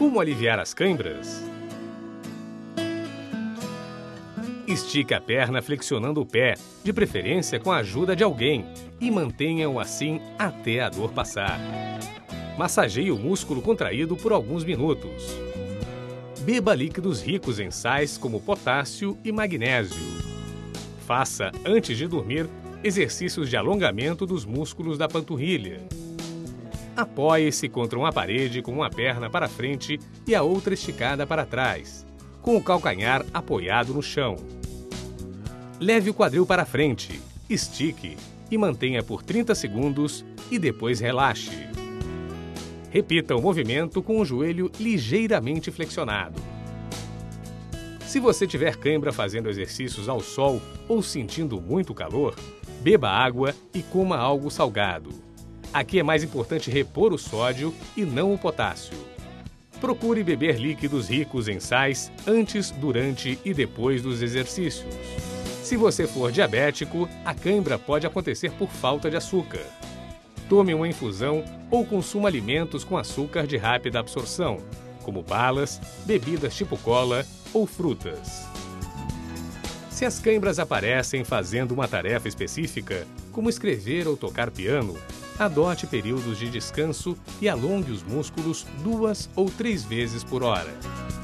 Como aliviar as câimbras? Estique a perna flexionando o pé, de preferência com a ajuda de alguém, e mantenha-o assim até a dor passar. Massageie o músculo contraído por alguns minutos. Beba líquidos ricos em sais como potássio e magnésio. Faça, antes de dormir, exercícios de alongamento dos músculos da panturrilha. Apoie-se contra uma parede com uma perna para frente e a outra esticada para trás, com o calcanhar apoiado no chão. Leve o quadril para frente, estique e mantenha por 30 segundos e depois relaxe. Repita o movimento com o joelho ligeiramente flexionado. Se você tiver cãibra fazendo exercícios ao sol ou sentindo muito calor, beba água e coma algo salgado. Aqui é mais importante repor o sódio e não o potássio. Procure beber líquidos ricos em sais antes, durante e depois dos exercícios. Se você for diabético, a cãibra pode acontecer por falta de açúcar. Tome uma infusão ou consuma alimentos com açúcar de rápida absorção, como balas, bebidas tipo cola ou frutas. Se as cãibras aparecem fazendo uma tarefa específica, como escrever ou tocar piano, adote períodos de descanso e alongue os músculos 2 ou 3 vezes por hora.